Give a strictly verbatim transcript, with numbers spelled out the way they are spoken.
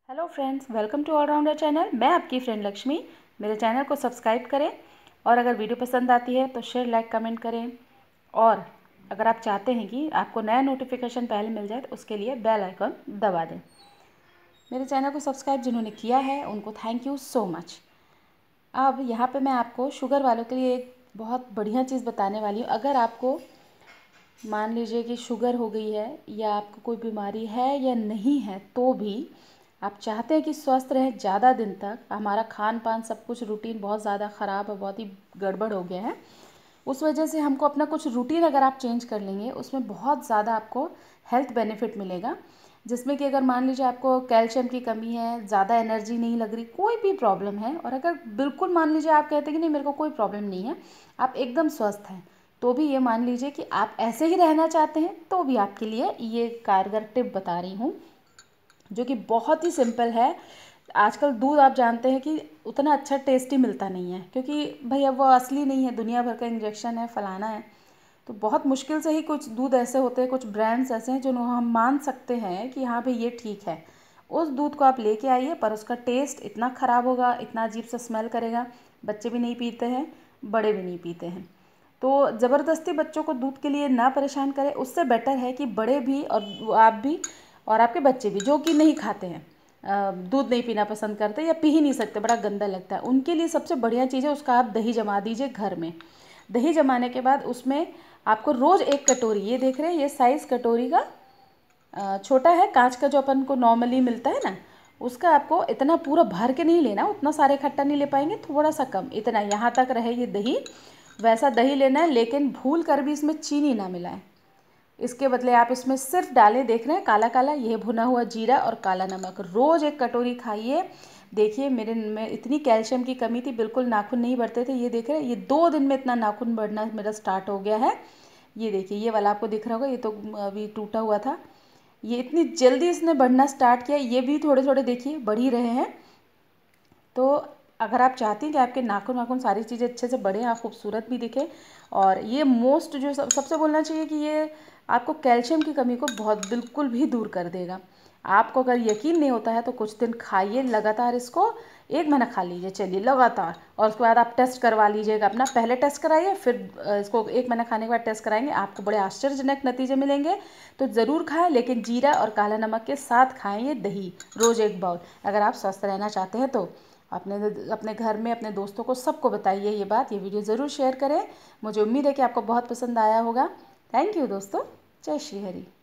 Hello friends, welcome to allrounder channel. मैं आपकी friend Lakshmi. मेरे चैनल को सब्सक्राइब करें और अगर वीडियो पसंद आती है तो शेयर लाइक कमेंट करें। और अगर आप चाहते हैं कि आपको नया नोटिफिकेशन पहले मिल जाए तो उसके लिए बेल आइकन दबा दें। मेरे चैनल को सब्सक्राइब जिन्होंने किया है उनको थैंक यू सो मच। अब यहाँ पे मैं आपको शुगर वालों के लिए एक बहुत बढ़िया चीज़ बताने वाली हूँ। अगर आपको मान लीजिए कि शुगर हो गई है या आपको कोई बीमारी है या नहीं है, तो भी आप चाहते हैं कि स्वस्थ रहें ज़्यादा दिन तक, हमारा खान पान सब कुछ रूटीन बहुत ज़्यादा ख़राब है, बहुत ही गड़बड़ हो गया है, उस वजह से हमको अपना कुछ रूटीन अगर आप चेंज कर लेंगे उसमें बहुत ज़्यादा आपको हेल्थ बेनिफिट मिलेगा। जिसमें कि अगर मान लीजिए आपको कैल्शियम की कमी है, ज़्यादा एनर्जी नहीं लग रही, कोई भी प्रॉब्लम है, और अगर बिल्कुल मान लीजिए आप कहते हैं कि नहीं मेरे को कोई प्रॉब्लम नहीं है, आप एकदम स्वस्थ हैं, तो भी ये मान लीजिए कि आप ऐसे ही रहना चाहते हैं, तो भी आपके लिए ये कारगर टिप बता रही हूँ जो कि बहुत ही सिंपल है। आजकल दूध आप जानते हैं कि उतना अच्छा टेस्टी मिलता नहीं है, क्योंकि भाई अब वो असली नहीं है, दुनिया भर का इंजेक्शन है, फलाना है। तो बहुत मुश्किल से ही कुछ दूध ऐसे होते हैं, कुछ ब्रांड्स ऐसे हैं जो हम मान सकते हैं कि हाँ भाई ये ठीक है। उस दूध को आप लेके आइए, पर उसका टेस्ट इतना ख़राब होगा, इतना अजीब सा स्मेल करेगा, बच्चे भी नहीं पीते हैं, बड़े भी नहीं पीते हैं। तो ज़बरदस्ती बच्चों को दूध के लिए ना परेशान करें। उससे बेटर है कि बड़े भी और आप भी और आपके बच्चे भी जो कि नहीं खाते हैं, दूध नहीं पीना पसंद करते या पी ही नहीं सकते, बड़ा गंदा लगता है, उनके लिए सबसे बढ़िया चीज़ है उसका आप दही जमा दीजिए घर में। दही जमाने के बाद उसमें आपको रोज़ एक कटोरी, ये देख रहे हैं ये साइज़ कटोरी का छोटा है, कांच का जो अपन को नॉर्मली मिलता है ना, उसका आपको इतना पूरा भर के नहीं लेना, उतना सारे खट्टा नहीं ले पाएंगे, थोड़ा सा कम, इतना यहाँ तक रहे ये दही, वैसा दही लेना है। लेकिन भूल कर भी इसमें चीनी ना मिलाएं, इसके बदले आप इसमें सिर्फ डालें, देख रहे हैं काला काला, ये भुना हुआ जीरा और काला नमक। रोज़ एक कटोरी खाइए। देखिए मेरे में इतनी कैल्शियम की कमी थी, बिल्कुल नाखून नहीं बढ़ते थे, ये देख रहे हैं ये दो दिन में इतना नाखून बढ़ना मेरा स्टार्ट हो गया है। ये देखिए ये वाला आपको दिख रहा होगा, ये तो अभी टूटा हुआ था, ये इतनी जल्दी इसने बढ़ना स्टार्ट किया, ये भी थोड़े थोड़े देखिए बढ़ ही रहे हैं। तो अगर आप चाहती हैं कि आपके नाखून वाखून सारी चीज़ें अच्छे से बढ़ें, आप खूबसूरत भी दिखें, और ये मोस्ट जो सब सबसे बोलना चाहिए कि ये आपको कैल्शियम की कमी को बहुत बिल्कुल भी दूर कर देगा। आपको अगर यकीन नहीं होता है तो कुछ दिन खाइए लगातार इसको, एक महीना खा लीजिए चलिए लगातार, और उसके बाद आप टेस्ट करवा लीजिएगा अपना। पहले टेस्ट कराइए, फिर इसको एक महीना खाने के बाद टेस्ट कराएंगे, आपको बड़े आश्चर्यजनक नतीजे मिलेंगे। तो ज़रूर खाएं, लेकिन जीरा और काला नमक के साथ खाएं ये दही, रोज़ एक बाउल, अगर आप स्वस्थ रहना चाहते हैं तो। अपने अपने घर में अपने दोस्तों को सबको बताइए ये बात, ये वीडियो ज़रूर शेयर करें। मुझे उम्मीद है कि आपको बहुत पसंद आया होगा। थैंक यू दोस्तों, जय श्री हरि।